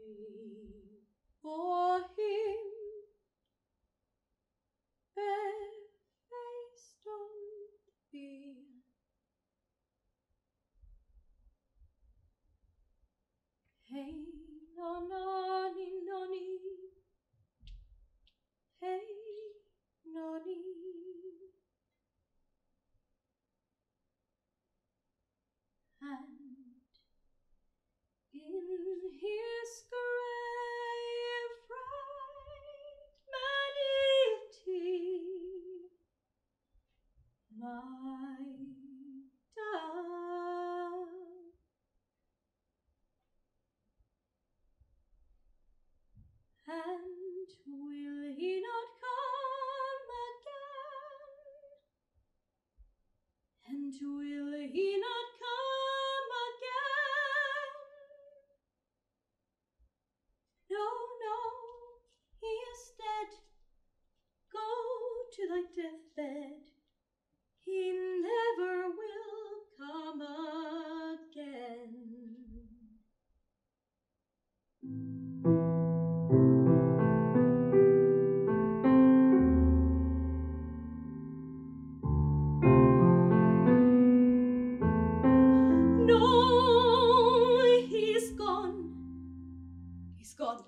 for him, bare-faced on the field. Hey, nonny, nonny, hey, nonny. And in his grave bright manity, my dove, and will he not come again? And will he not come again? No, no, he is dead. Go to thy deathbed. He never will come again. No, he's gone. He's gone.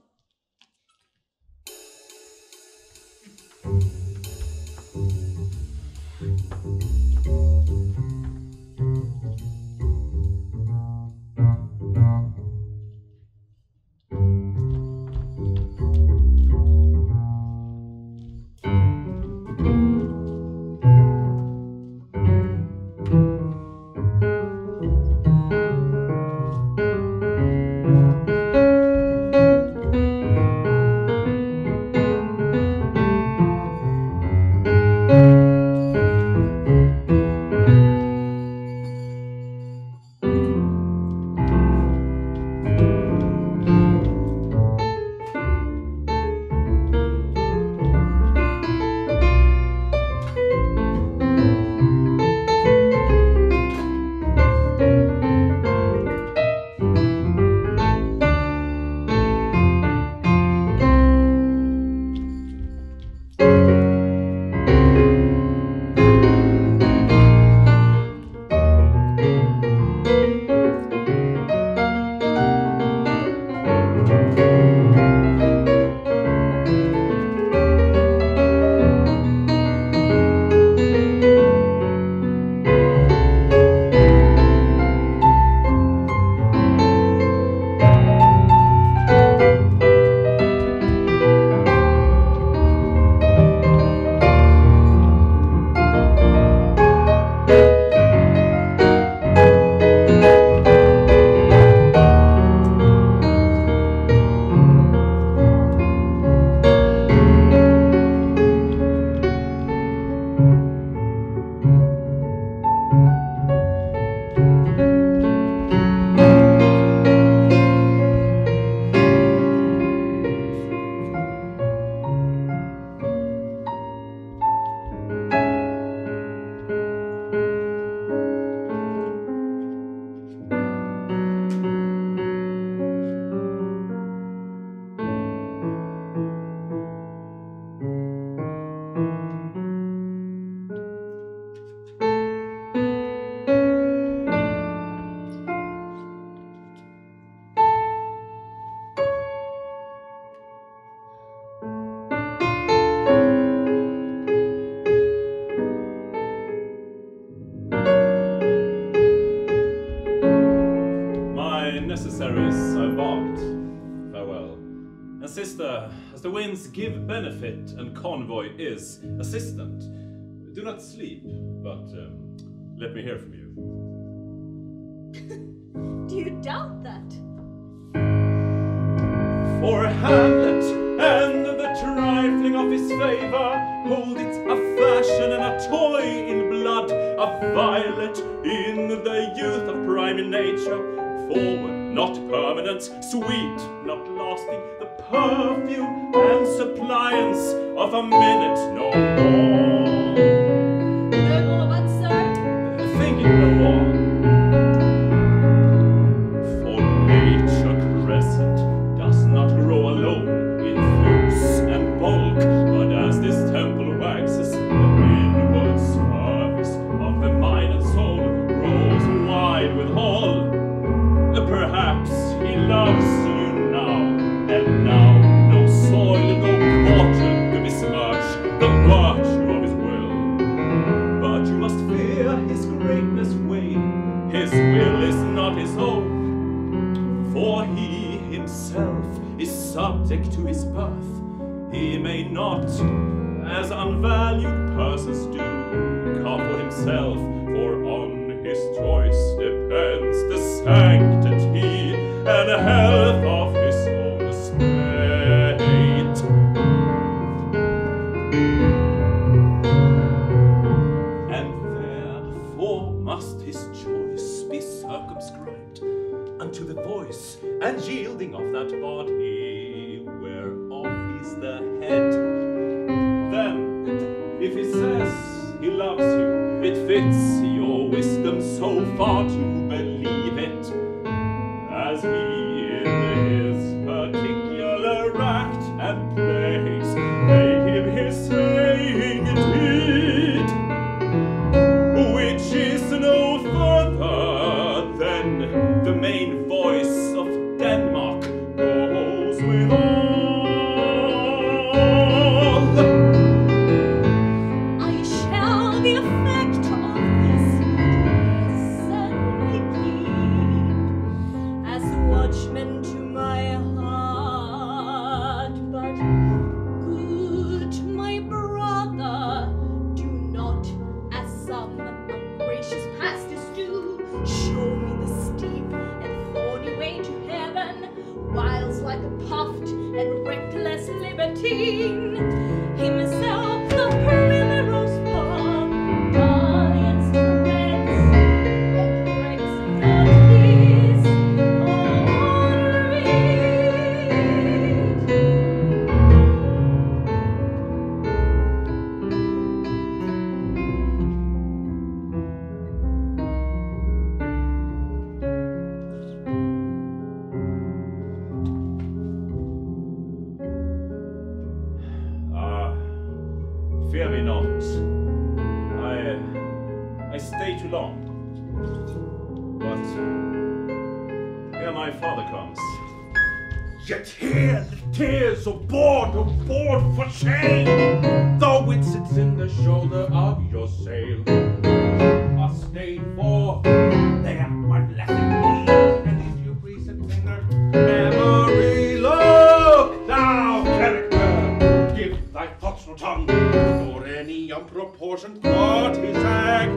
As the winds give benefit and convoy is assistant. Do not sleep, but let me hear from you. Do you doubt that? For Hamlet and the trifling of his favor hold it a fashion and a toy in blood, a violet in the youth of prime nature, forward, not permanent, sweet, not lasting, the perfume and suppliance of a minute no more. No more what, sir? Thinking no more. For nature crescent does not he loves you now, and now no soil, no cotton to besmirch the virtue of his will. But you must fear his greatness wane, his will is not his own, for he himself is subject to his birth. He may not, as unvalued persons do, come for himself, for on his choice depends the sanctity and health of his own estate. And therefore must his choice be circumscribed unto the voice and yielding of that body whereof he's the head. Then, if he says he loves you, it fits your wisdom so far to believe it, as he in his particular act and place make him his saying indeed, which is no further than the main voice of Denmark goes with all. I shall the effect of this lesson keep as watchman to my heart. But good my brother, do not, as some ungracious pastors do, show me the steep and thorny way to heaven, whilst like a puffed and reckless libertine, himself the primrose path against threads and breaks the peace Fear me not. I stay too long. But here my father comes. Yet here the tears of board for shame, though it sits in the shoulder of your sail. I stay for there one lesson me, and if you present finger, memory, look thou character, give thy thoughts no tongue, nor any unproportioned thought his act.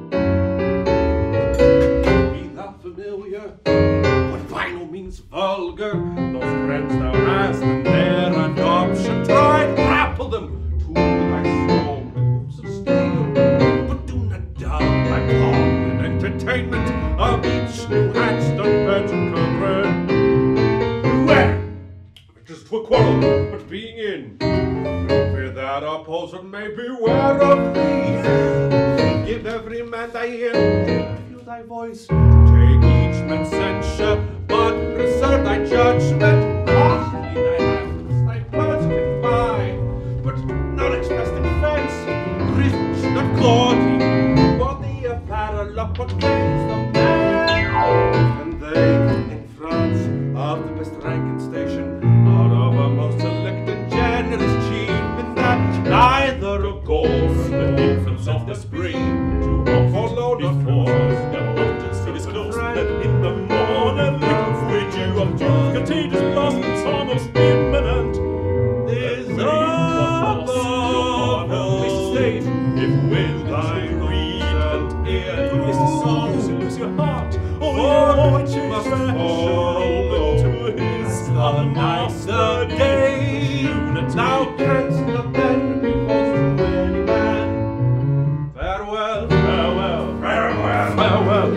Be thou familiar, but by no means vulgar. Those friends thou hast and their adoption, try to grapple them to thy soul with hoops of steel, but do not doubt thy pomp and entertainment of each new hatched unfettered comrade. Beware, it is to a quarrel, but being in, fear that opposer may beware of thee. Give every man thy ear, give you thy voice, take each man's censure, but preserve thy judgment. Costly thy hands, thy words can buy, but not expressed in fancy, rich, not gaudy, for the apparel of what claims the man. And they, in France, of the best rank and station, out of a most select and generous chief, in that neither of goals the infants of the spring to follow before their mountains to disclose that in the morning which you of truth contagious blossoms are most imminent. This above state, if with thy reed and ear you list the songs and lose your heart, or you must follow to his master day. Thou canst not then be false to any man. Farewell, farewell, farewell, farewell,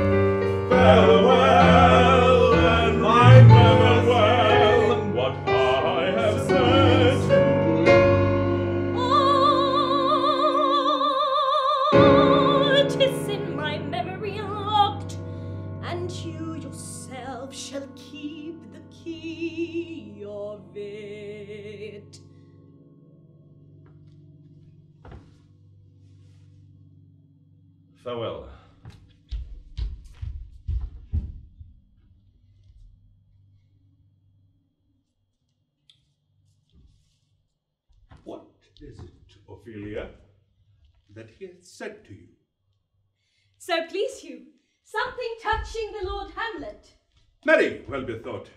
farewell, and farewell, and what I have said. Oh, 'tis in my memory locked, and you yourself shall keep the key of it. Farewell. is it, Ophelia, that he hath said to you? So please you, something touching the Lord Hamlet. Marry, well bethought.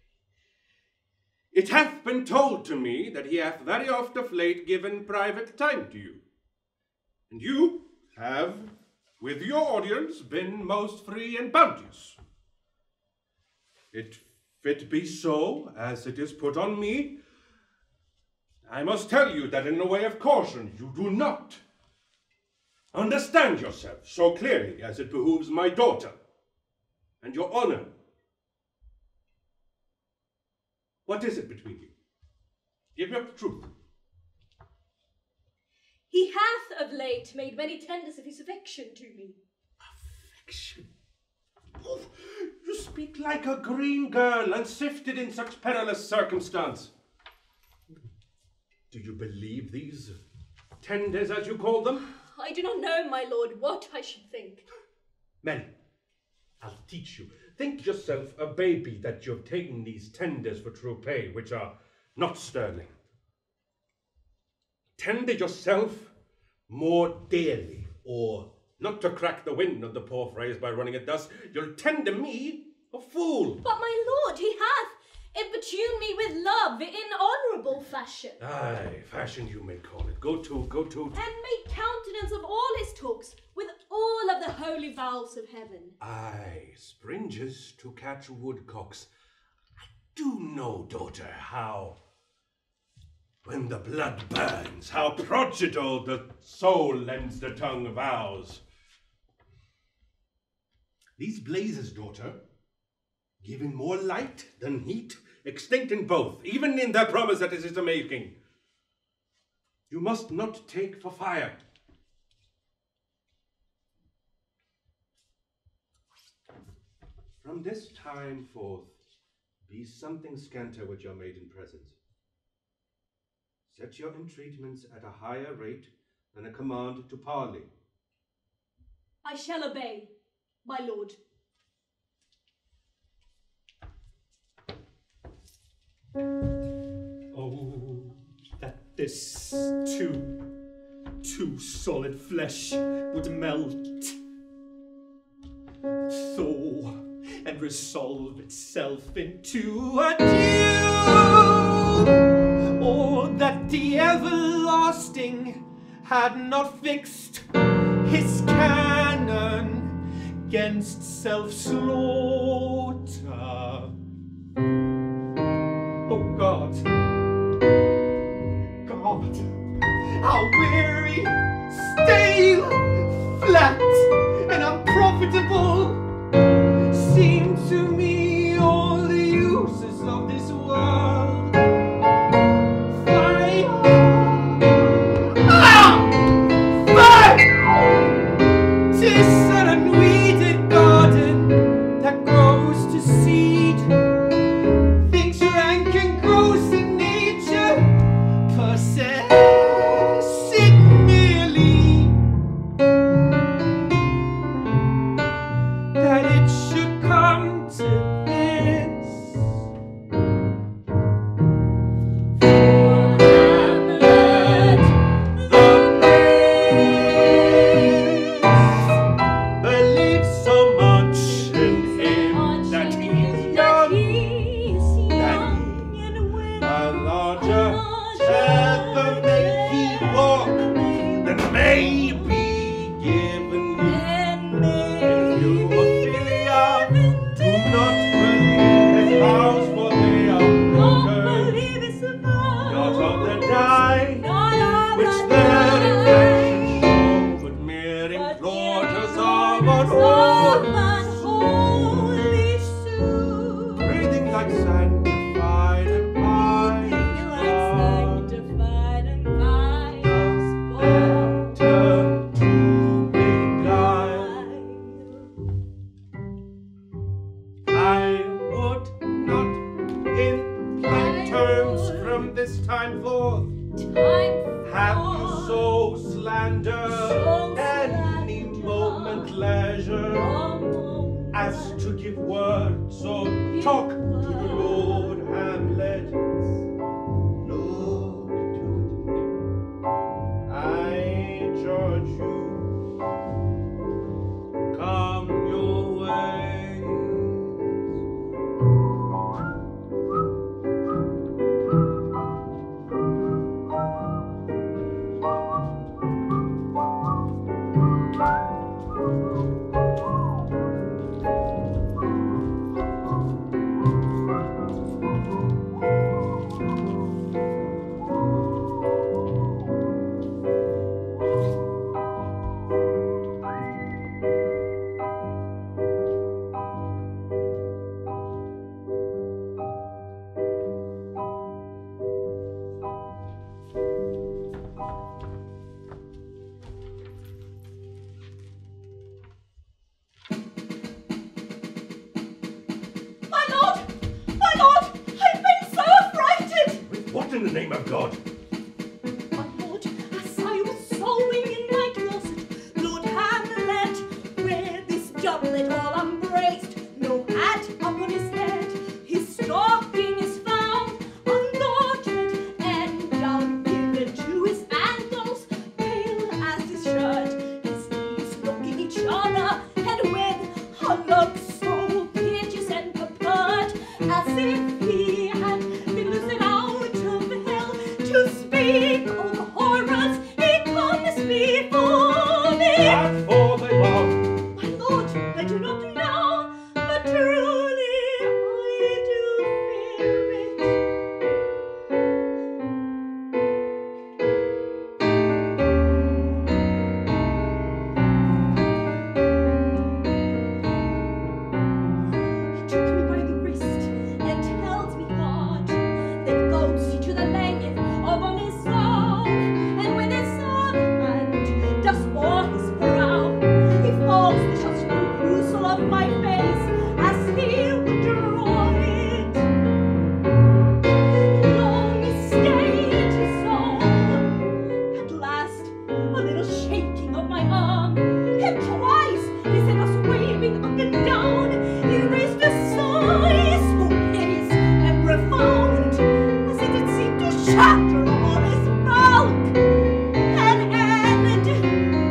It hath been told to me that he hath very oft of late given private time to you. And you have, with your audience, been most free and bounteous. If it be so, as it is put on me, I must tell you that in the way of caution you do not understand yourself so clearly as it behooves my daughter and your honor. What is it between you? Give me up the truth. He hath of late made many tenders of his affection to me. Affection? Oh, you speak like a green girl unsifted in such perilous circumstance. Do you believe these tenders, as you call them? I do not know, my lord, what I should think. Men, I'll teach you. Think yourself a baby that you've taken these tenders for true pay, which are not sterling. Tender yourself more dearly, or, not to crack the wind of the poor phrase by running it thus, you'll tender me a fool. But my lord, he hath importuned me with love in honourable fashion. Aye, fashion you may call it. Go to. And made countenance of all his talks, with all of the holy vows of heaven. Aye, springes to catch woodcocks. I do know, daughter, how, when the blood burns, how prodigal the soul lends the tongue vows. These blazes, daughter, giving more light than heat, extinct in both, even in their promise that it is a making. You must not take for fire. From this time forth, be something scanter with your maiden presence. Set your entreatments at a higher rate than a command to parley. I shall obey, my lord. Oh, that this too solid flesh would melt, thaw, and resolve itself into a dew, or that the everlasting had not fixed his cannon 'gainst self-slaughter. Oh God, how weary, stale, flat, and unprofitable seem to me all the uses of this world. Fire! Fire! 'Tis an unweeded garden that grows to seed. Things rank and gross in nature, possess it merely. That it should come to this. For Hamlet, the prince, believes so much in him that he's young, a larger tether may he walk than may be given you. If you, Ophelia, do not believe his vows, for they are broken, not of the die, which their infection show, but mere implorers of unholy soul, breathing like sanctified and pious, enter to beguile. I would not in plain terms from this time forth have you so slander any moment leisure as to give word, so talk to the Lord Hamlet. Look to it. in the name of God? My lord, as I was sewing in my closet, Lord Hamlet, wear this doublet all unbraced, no hat upon his head, his stocking is found ungartered, and down given to his ankles, pale as his shirt, his knees looking each other, and with a look so piteous and purport, as if he had been lifted out of hell to speak of the horrors he comes before me. What for they are? My lord, I do not know, but truly I do fear it. He took me by the wrist and held me hard, then goes he to the length of on his own, and with his hand does o'er his brow, he falls the shots to the perusal of my face, as he would draw it. Long he stayed his own, at last a little shaking of my arm, and twice he set us waving up and down, he raised a sigh so piteous and profound, as if it seemed to shatter all his bulk, and end speak.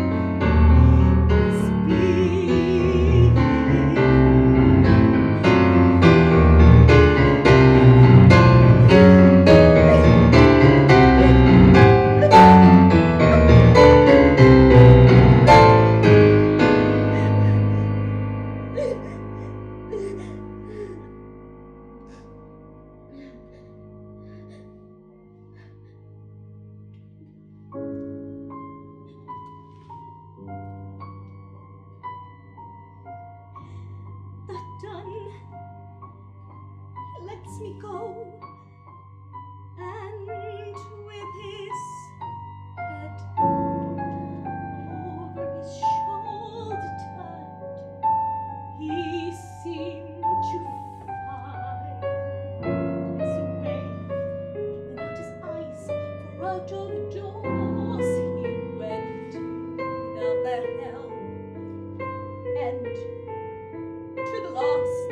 That done, he lets me go, and with his head over his shoulder turned, he seemed to fly his way, and out his eyes, for out of doors he went without their help, and to the last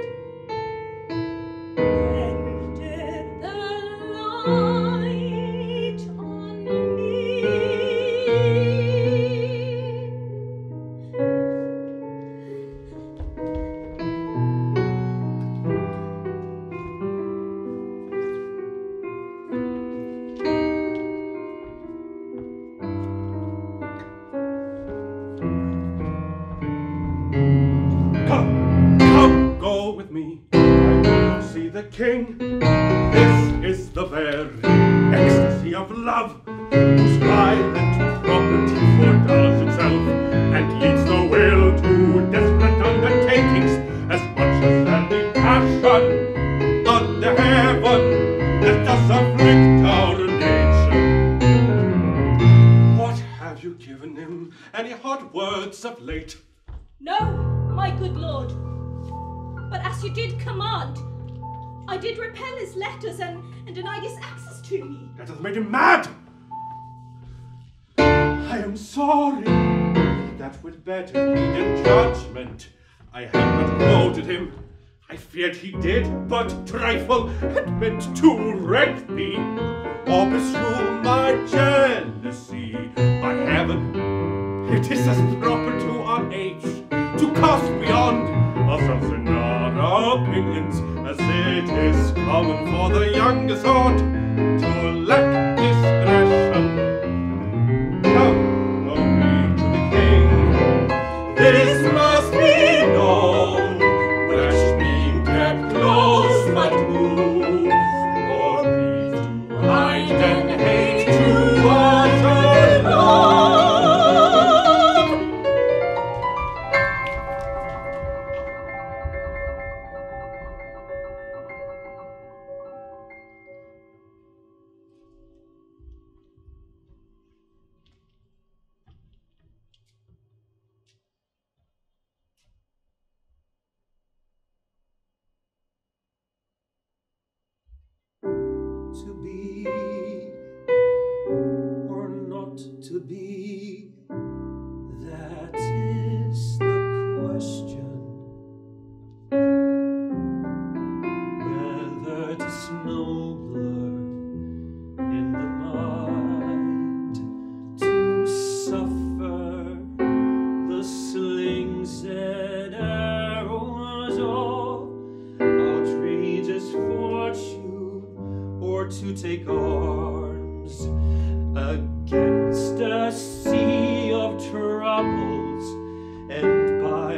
ended the light on me. Come, go with me. I will see the king. This is the very ecstasy of love, whose violent property foredoes itself, and leads the will to desperate undertakings, as much as any passion under heaven that does afflict our nature. What have you given him? Any hot words of late? No, my good lord, but as you did command, I did repel his letters and denied his access to me. That hath made him mad! I am sorry. That would better heed in judgment. I had not quoted him. I feared he did but trifle, and meant to wreck me, or misrule my jealousy. By heaven, it is as proper to our age to cast beyond ourselves in our opinions, as it is common for the younger sort to lack discretion. Come, go we to the king. This must be known, flesh being kept close might move, or be to hide and hate to utter love. lightest nobler in the mind to suffer the slings and arrows of outrageous fortune, or to take arms against a sea of troubles, and by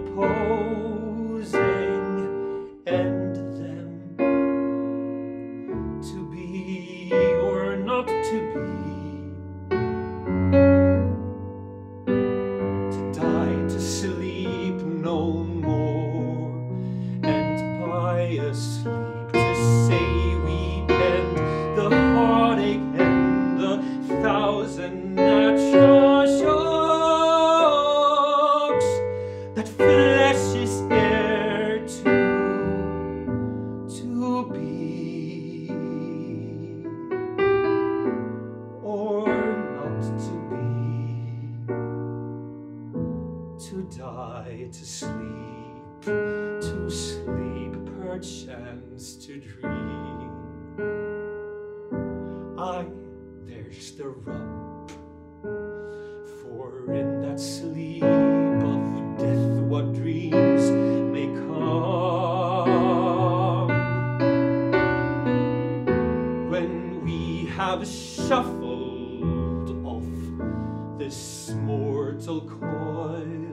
opposing end them, to be or not to be, to die, to sleep no more, and by a sleep to say we end the heartache and the thousand natural shocks that flesh is heir to be, or not to be, to die, to sleep, perchance to dream. Aye, there's the rub, for in that sleep of death what dreams may come, when we have shuffled off this mortal coil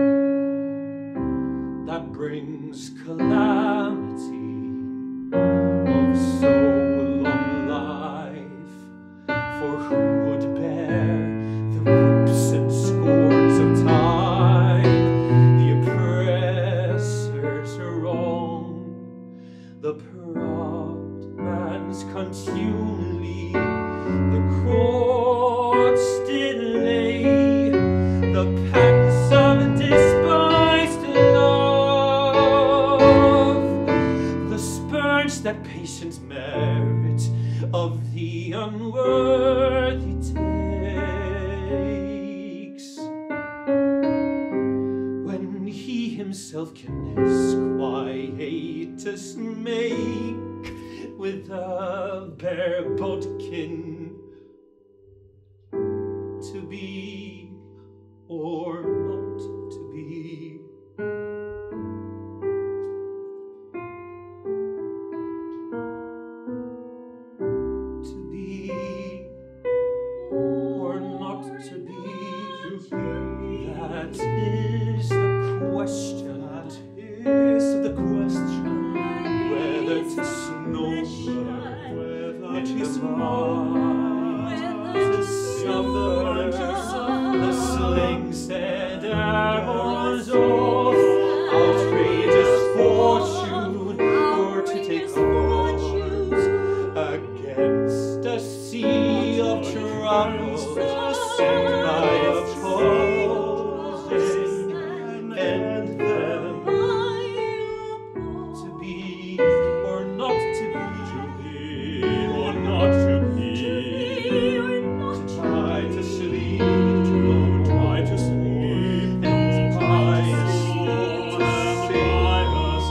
that brings calamity of so long life. For who would bear the whips and scorns of time, the oppressor's wrong, the proud man's contumely, the court's delay, the pangs of despised love, the spurge that patience merit of the unworthy takes, when he himself can quietus make with a bare bodkin, to be or not to be. Or not to be, that is the question. That is the question. Whether 'tis nobler, whether it is mind to suffer the slings and arrows of outrageous fortune, or to take arms against a sea of troubles, and by opposing end them, to be or not to be, or not to be, to try to sleep, and by a sleep to save us,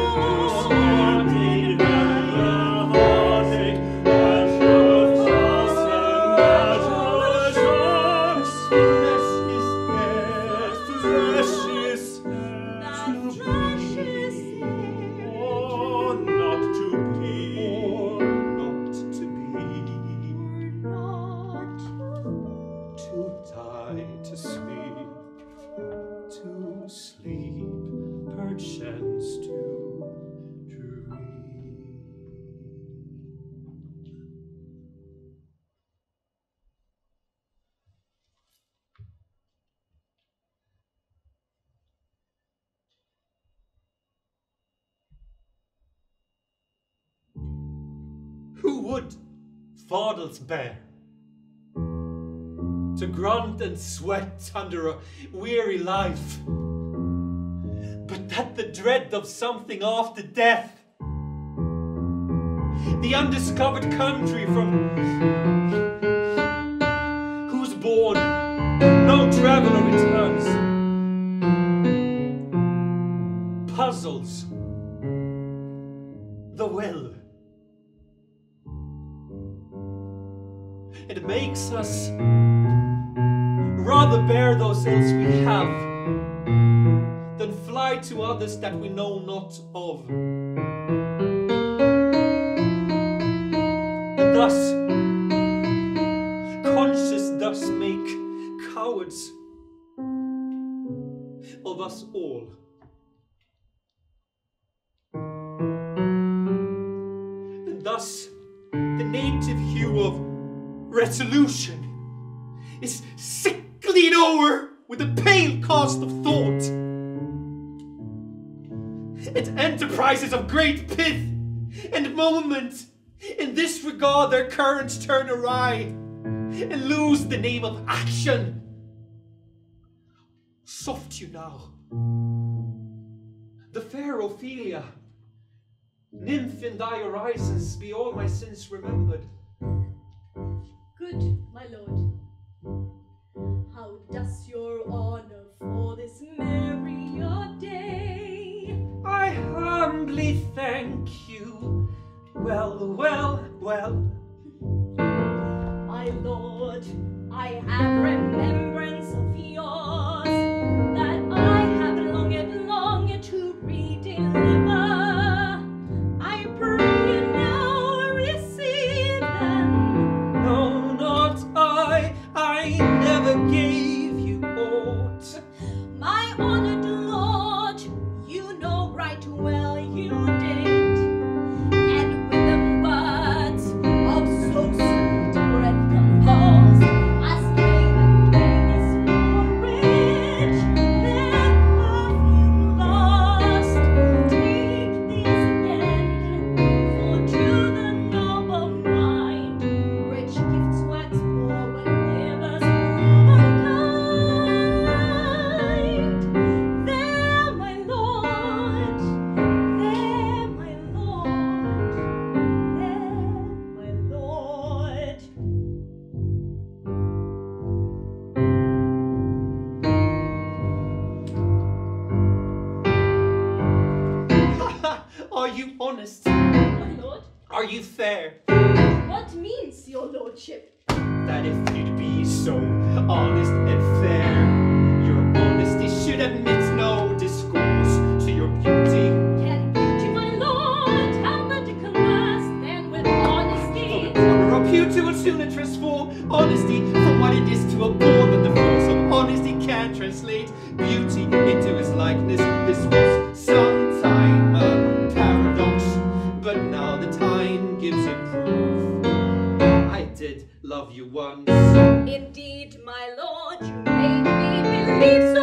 Who would fardels bear, to grunt and sweat under a weary life, but that the dread of something after death, the undiscovered country from whose bourne no traveller returns, puzzles the will It makes us rather bear those ills we have than fly to others that we know not of. And thus, conscious thus make cowards of us all. And thus, the native hue of resolution is sicklied o'er with a pale cast of thought. And enterprises of great pith and moment in this regard their currents turn awry and lose the name of action. Soft you now, the fair Ophelia, nymph in thy horizons, be all my sins remembered. Good, my lord. How does your honor for this merry day? I humbly thank you. Well, well, well. My lord, I have remembrance of yours that I have longed to redeliver. I pray you now receive them. No, not I never gave you aught. My honored lord, you know right well you did. And with the words of so sweet breath composed, as brave and famous for rich, their perfume lost. Take these again, for to the noble mind, rich gifts wax poor when givers prove unkind. There, my lord, there, my lord, there, my lord. Are you honest? My lord, Are you fair? what means your lordship? That if you'd be so honest and fair, your honesty should admit no discourse to your beauty. Can beauty, my lord, have magical mass then with For honesty? the corner of beauty will soon transform honesty from what it is to a born, and the force of honesty can translate beauty into his likeness. This was sometime a paradox, but now the time gives it proof. I did love you once. Indeed, my lord, you made me believe so.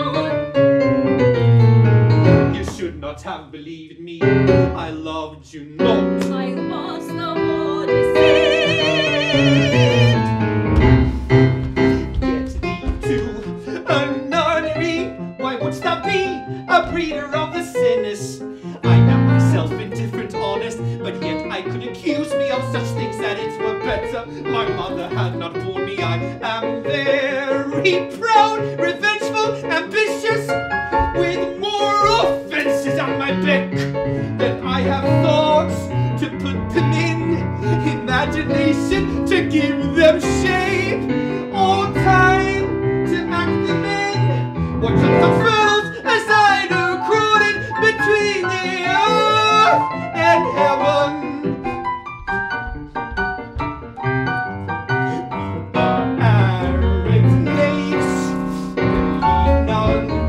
You should not have believed me. I loved you not. I was the more deceived. Get thee to a nunnery. Why wouldst thou be a breeder of the sinners? I am myself indifferent, honest, but yet I could accuse me of such things that it were better my mother had not borne me. I am very proud, revengeful, ambitious, with more offences on my beck than I have thoughts to put them in, imagination to give them shape, or time to act them in. What should the fools as I do crowded between the earth and heaven? We are arid knaves, believe none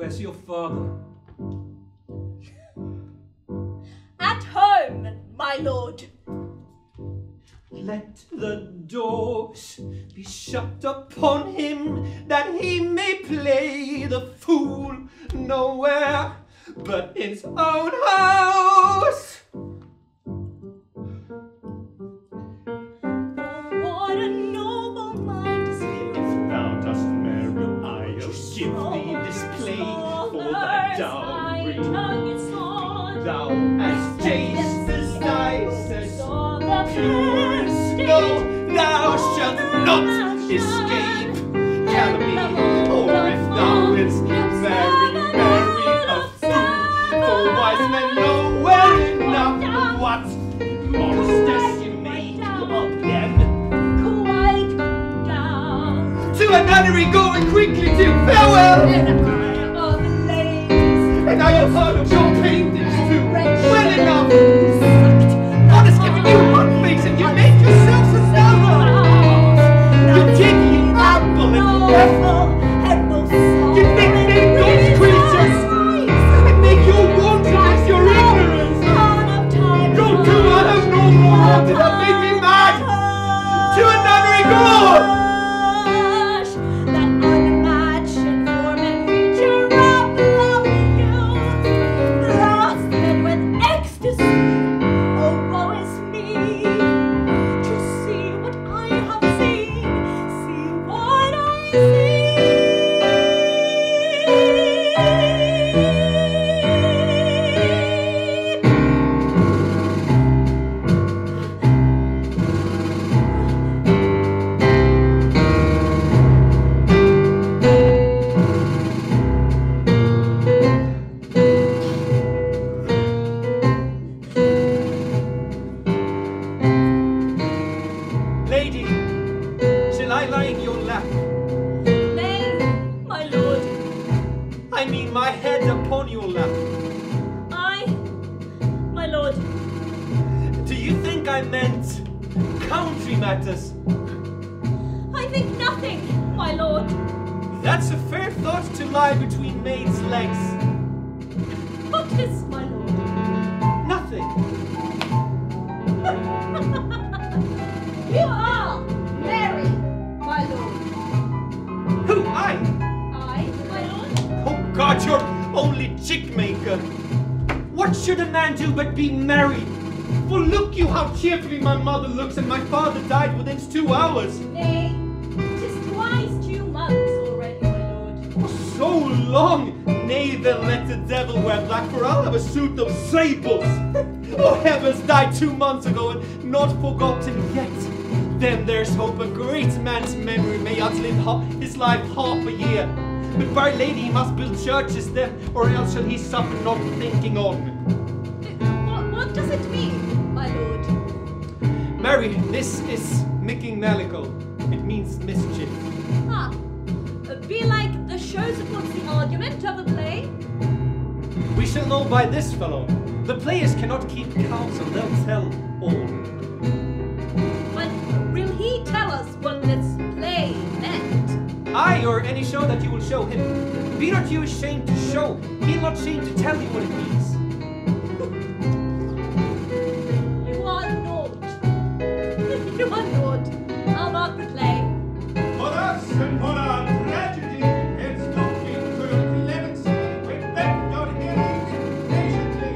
Where's your father? At home, my lord. Let the doors be shut upon him, that he may play the fool nowhere but in his own house. What a noble mind is here. If thou dost marry, I'll give thee this play for thy dowry. Thou as chaste as ice, as pure as snow, thou shalt not escape calumny. Or if thou wilt marry a fool, for wise men know well enough what monsters you make of them. Quite down. To a nunnery go and quickly do farewell. And I have heard of your paintings too, well enough. God has given you one face and you make yourselves another. You take the apple and apple. You nickname those creatures and make your wantonness your ignorance. Don't do I have no more did that make me mad. To a nunnery go. I think nothing, my lord. That's a fair thought to lie between maids' legs. What is, my lord? Nothing. You are Mary, my lord. Who, I? I, my lord? Oh God, you're only chick maker. What should a man do but be married? For look you how cheerfully my mother looks, and my father died within 2 hours. Nay, 'tis twice 2 months already, my lord. Oh, so long! Nay, then let the devil wear black, for I'll have a suit of sables. Oh, heavens, died 2 months ago, and not forgotten yet. Then there's hope, a great man's memory may outlive his life half a year. But by lady, he must build churches then, or else shall he suffer not thinking on. What does it mean, my lord? Mary, this is Mickingmalical. It means mischief. Ah, be like the show supports the argument of the play? We shall know by this fellow. The players cannot keep counsel, they'll tell all. But will he tell us what this play meant? Aye, or any show that you will show him. Be not you ashamed to show, he'll not shame to tell you what it means. You are naught. You are naught. How about the play? For us and for our tragedy, it's talking to clemency, we beg your hearing patiently.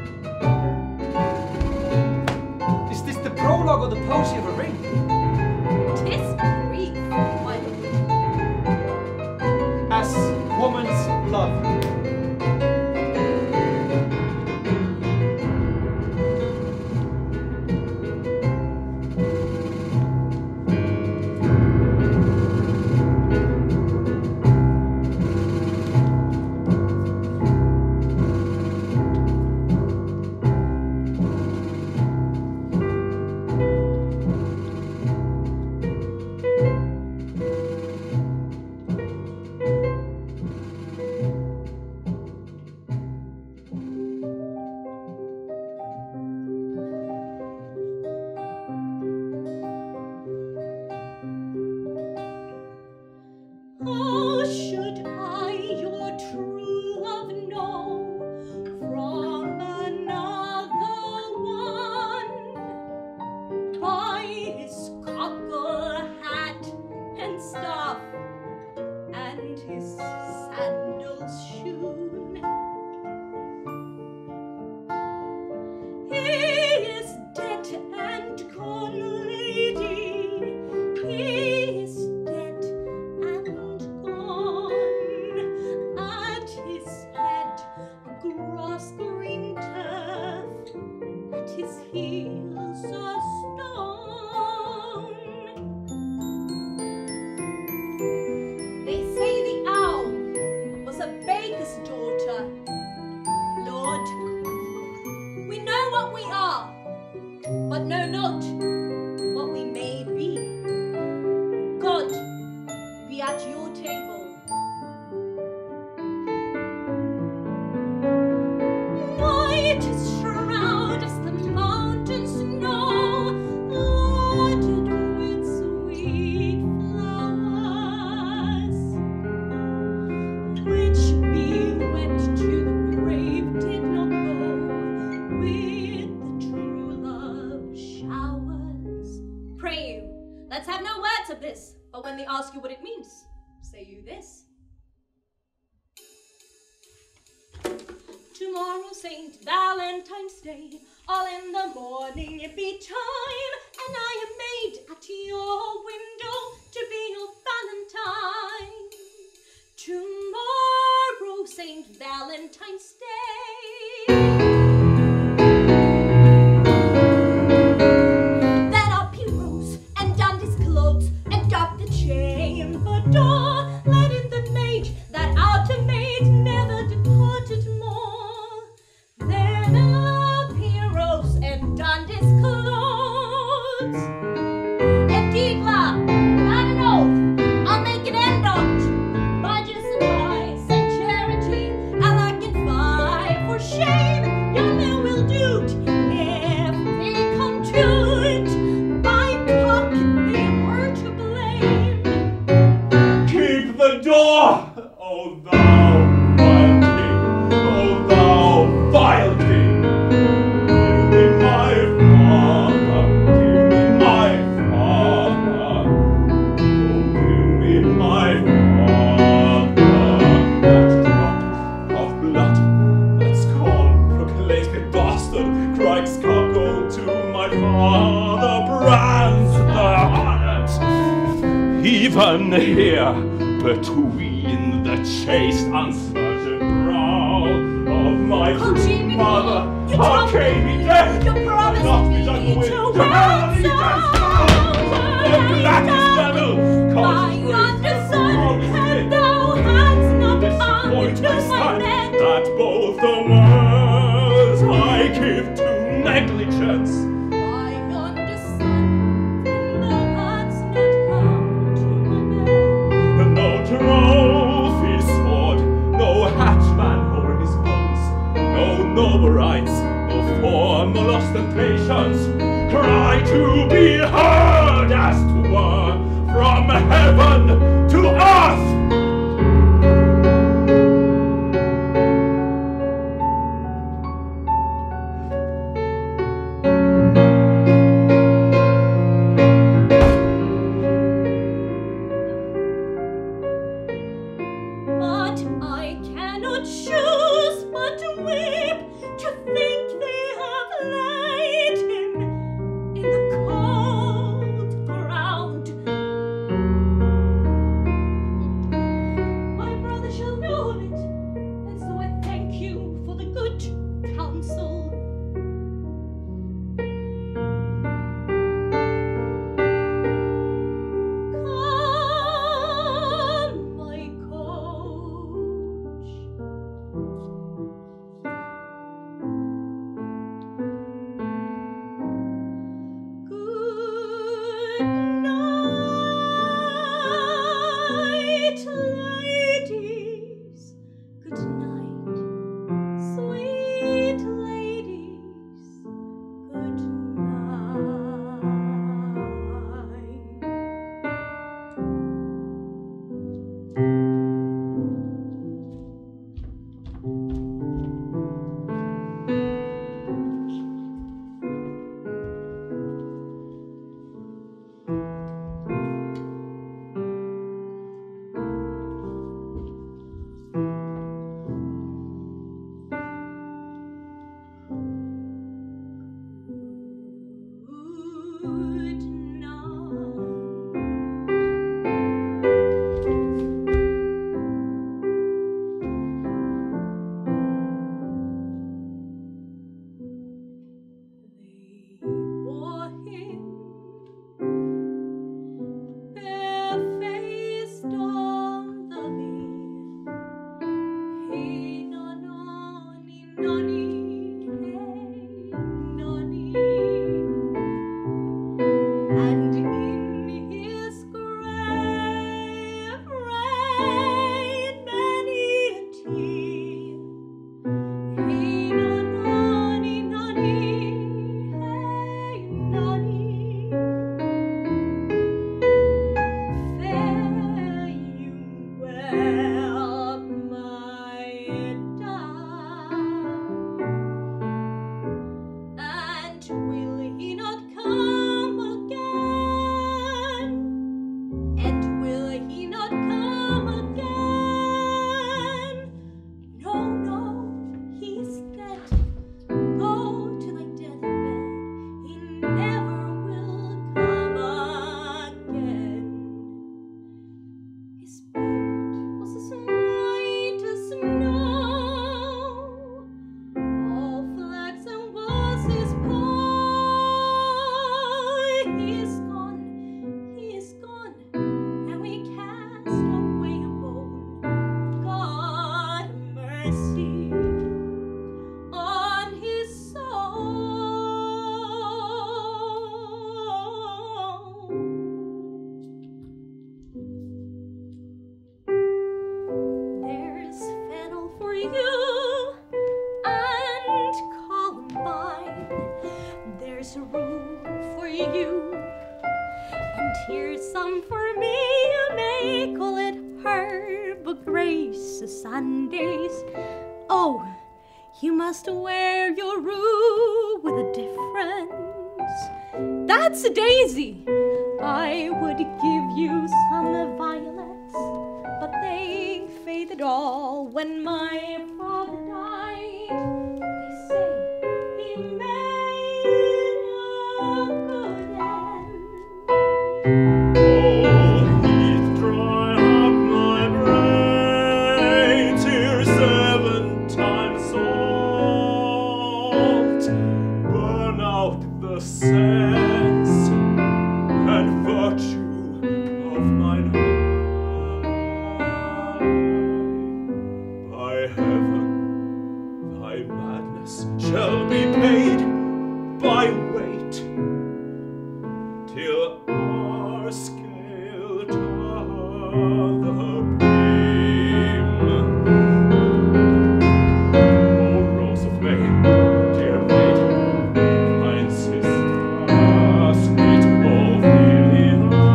Is this the prologue or the poesy of a ring? 'Tis brief, my lord. As woman's love. his cockle hat and staff, and his sandals shoon. He is dead and gone, lady, he is dead and gone. At his head a grass-green turf, at his heels a stone. They say the owl was a baker's daughter. Lord, we know what we are, but know not what we may be. God be at your table. White as shroud as the mountain snow, loaded with sweet flowers, which bewept to the grave did not go with the true love showers. Pray you, let's have no words of this, but when they ask you what it means, say you this. Tomorrow St. Valentine's Day, all in the morning it be time, and I am made at your window to be your Valentine. Tomorrow St. Valentine's Day. Then up he rose and donned his clothes and got the chamber door, let in the maid that out a maid never departed more. Then up he rose and donned his clothes. Indeed, love, without an oath, I'll make an end on't. By just and vice and charity, I'll like and fight for shame. Your men will do't if they come to it. By pocket they are to blame. Keep the door, O thou vile king, O thou vile king. Give me my father, give me my father, oh, give me my father. That drop of blood, that skull proclaims me bastard, Christ's cockle to my father brands the harlot. Even here, between the chaste, uncertain brow of my Oh, true Jimmy, mother, you how told came he me, dead? you promised Not be me done with, to to hell he ransom does now. The blackest devil, by yonder sun, and thou hadst not disappoint unto my my son, bed. that both the worlds I give to negligence. By yonder sun, and thou hadst not come to my bed. No trophy sword, no hatchman o'er his bones, no noble rights, no formal ostentations, cry to be heard as 'twere from heaven to earth. But I cannot choose but to weep, to think they have laid him in the cold ground. for you. And here's some for me, you may call it herb or grace or Sundays. Oh, you must wear your rue with a difference. That's a daisy. I would give you some violets, but they faded all when my father died. They say he made a good end. Oh, heat dry up my brain, tear 7 times salt, burn out the sense and virtue of mine heart. By heaven, thy madness shall be paid by weight, till our scale turn the beam. Oh, Rose of May, dear maid, I insist, sweet Ophelia,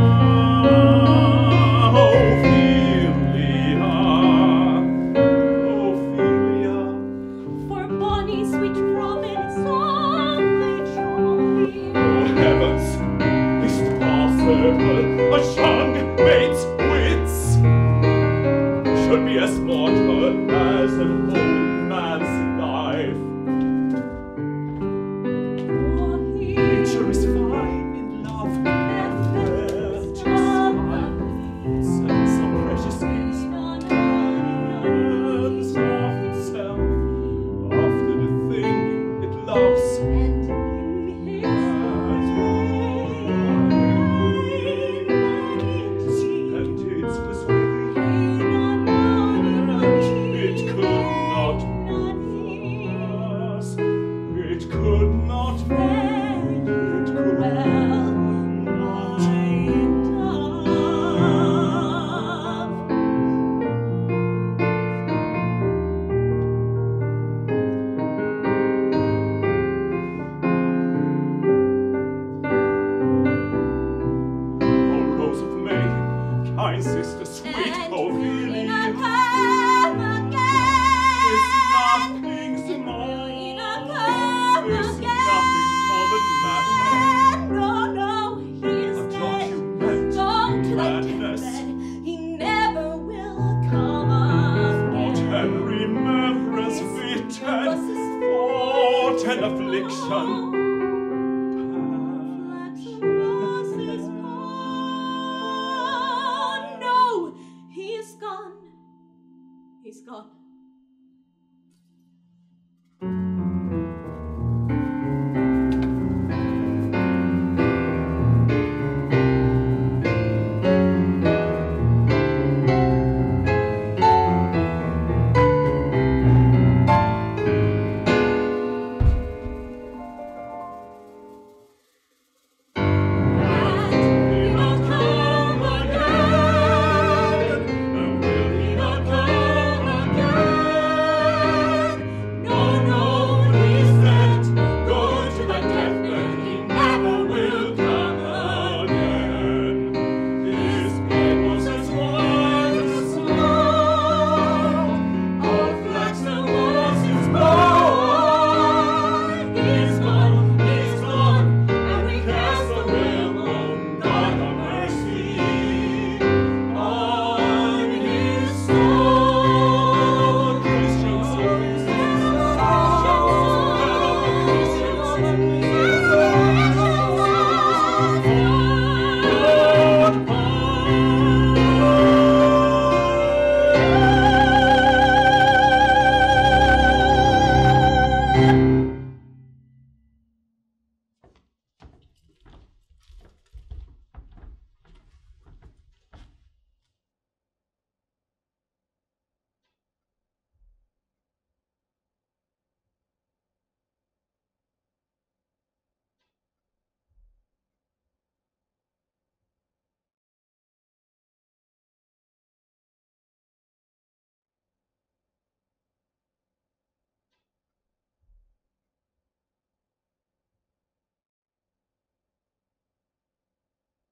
Ophelia, For bonny sweet Robin softly jolly. oh heavens, this possible a young mate's wits should be as mortal as an old man's life. For he Nature is fine in love, where just smiles and some precious instance of itself after the thing it loves. and in his And it's persuading it could not pass. It could not fare you It could well, not. my dove. Oh, Rose of May, kind sister, sweet Ophelia,